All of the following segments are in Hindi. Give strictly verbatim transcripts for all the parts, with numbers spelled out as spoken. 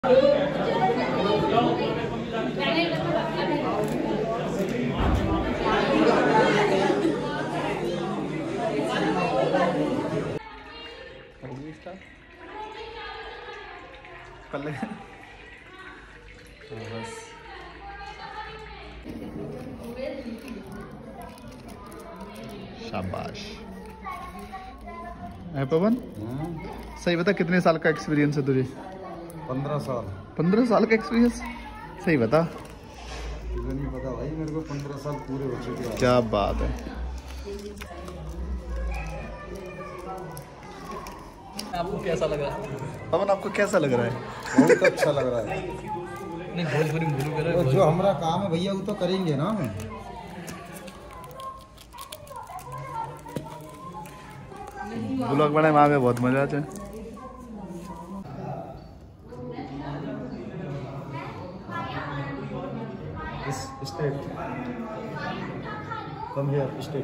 कर ले बस। शाबाश। है पवन, सही बता कितने साल का एक्सपीरियंस है तुझे? पंद्रह साल। पंद्रह साल का एक्सपीरियंस, सही बता। नहीं पता भाई, मेरे को पंद्रह साल पूरे हो चुके हैं। क्या बात है। आपको कैसा लग रहा है पवन? आपको कैसा लग रहा है? बहुत अच्छा लग रहा है। नहीं भोजपुरी में बोलो करे, जो हमारा काम है भैया वो तो करेंगे ना हम। ब्लॉग बनाए वहाँ पे बहुत मजा आता है। State come here state.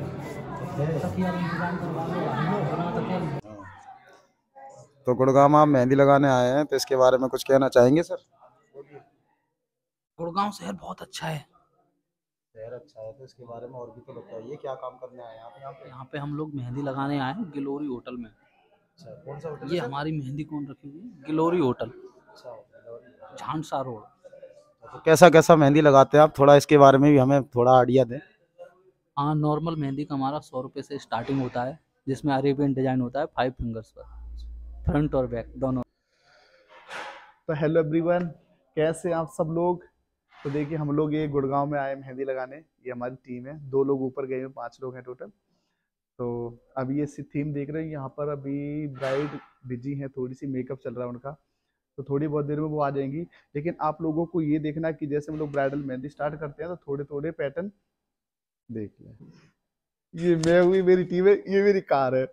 तो गुड़गांव आप मेहंदी लगाने आए हैं, तो इसके बारे में कुछ कहना चाहेंगे सर? गुड़गांव शहर बहुत अच्छा है। शहर अच्छा है, तो इसके बारे में और भी तो बताइए, क्या काम करने आए हैं आप यहाँ पे? यहाँ पे हम लोग मेहंदी लगाने आए हैं गिलोरी होटल में। अच्छा, कौन सा होटल? ये हमारी मेहंदी कौन रखी हुई है? गिलोरी होटल, अच्छा, झांसा रोड। तो कैसा कैसा मेहंदी लगाते हैं आप, थोड़ा इसके बारे में भी हमें थोड़ा आइडिया दें। हाँ, नॉर्मल मेहंदी का हमारा सौ रुपये से स्टार्टिंग होता है, जिसमें अरेबियन डिजाइन होता है फाइव फिंगर्स पर, फ्रंट और बैक दोनों। तो हेलो एवरीवन, कैसे आप सब लोग? तो देखिए हम लोग ये गुड़गांव में आए मेहंदी लगाने। ये हमारी टीम है, दो लोग ऊपर गए हैं, पांच लोग हैं टोटल। तो अभी ये थीम देख रहे हैं, यहाँ पर अभी ब्राइड बिजी है, थोड़ी सी मेकअप चल रहा है उनका, तो थोड़ी बहुत देर में वो आ जाएंगी। लेकिन आप लोगों को ये देखना कि जैसे हम लोग ब्राइडल मेहंदी स्टार्ट करते हैं तो थोड़े थोड़े पैटर्न देख लें। ये मैं हुई, मेरी टीम है, ये मेरी कार है।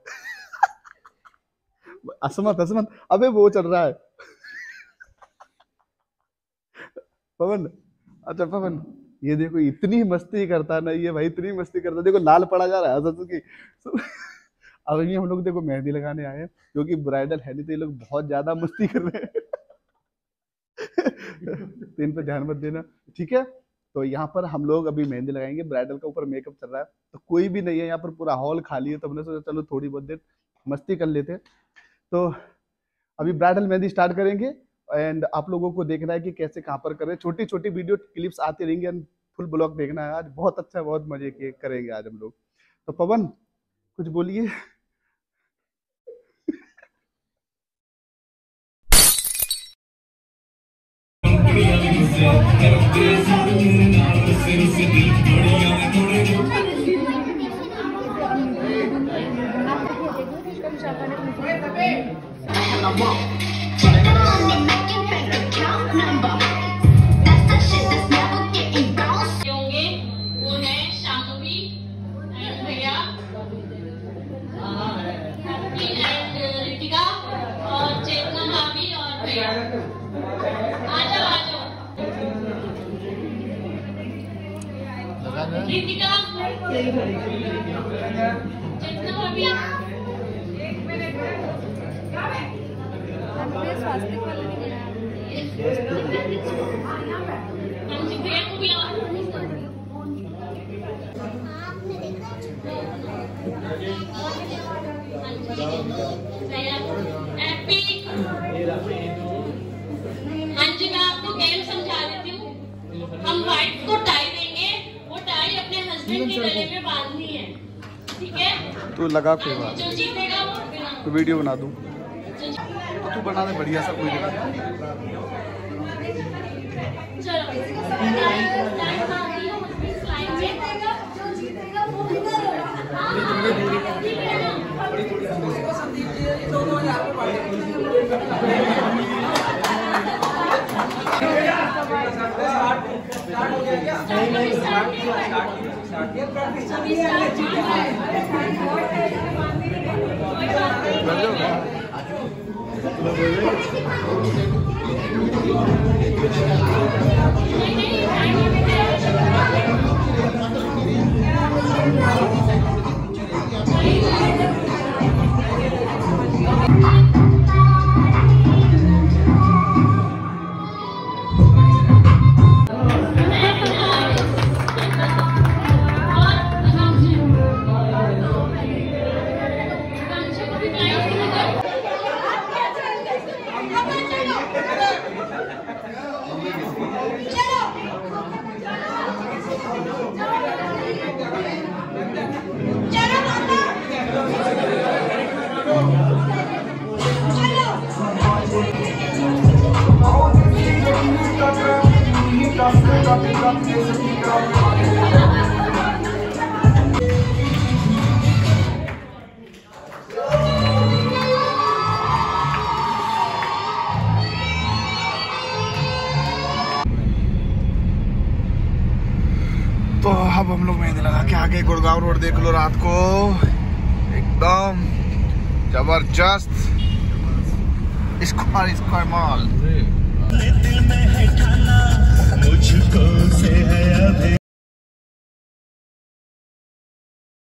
असमत असमत अबे वो चल रहा है पवन। अच्छा पवन, ये देखो इतनी मस्ती करता है ना ये भाई, इतनी मस्ती करता है, देखो लाल पड़ा जा रहा है हंस की। अब ये हम लोग देखो मेहंदी लगाने आए हैं, क्योंकि ब्राइडल है नहीं तो ये लोग बहुत ज्यादा मस्ती कर रहे हैं। तो इन पे ध्यान मत देना, ठीक है? तो यहाँ पर हम लोग अभी मेहंदी लगाएंगे, ब्राइडल का ऊपर मेकअप चल रहा है, तो कोई भी नहीं है यहाँ पर, पूरा हॉल खाली है। तो हमने सोचा चलो थोड़ी बहुत देर मस्ती कर लेते हैं। तो अभी ब्राइडल मेहंदी स्टार्ट करेंगे, एंड आप लोगों को देखना है कि कैसे कहाँ पर करें। छोटी छोटी वीडियो क्लिप्स आती रहेंगी, एंड फुल ब्लॉग देखना है। आज बहुत अच्छा, बहुत मजे के करेंगे आज हम लोग। तो पवन कुछ बोलिए। हाँ जी, मैं आपको गेम समझा देती हूँ। हम वाइफ को टाई देंगे, वो टाई अपने हस्बैंड के गले में बांधनी है, ठीक है? तू लगा कोई बात, जो जीतेगा वो तो वीडियो बना दूँ, तू बना दे बढ़िया सा कोई जगह। चलो तो अब हम लोग मेहंदी लगा के आगे गुड़गांव रोड देख लो, रात को एकदम जबरदस्त। इसको इसको माल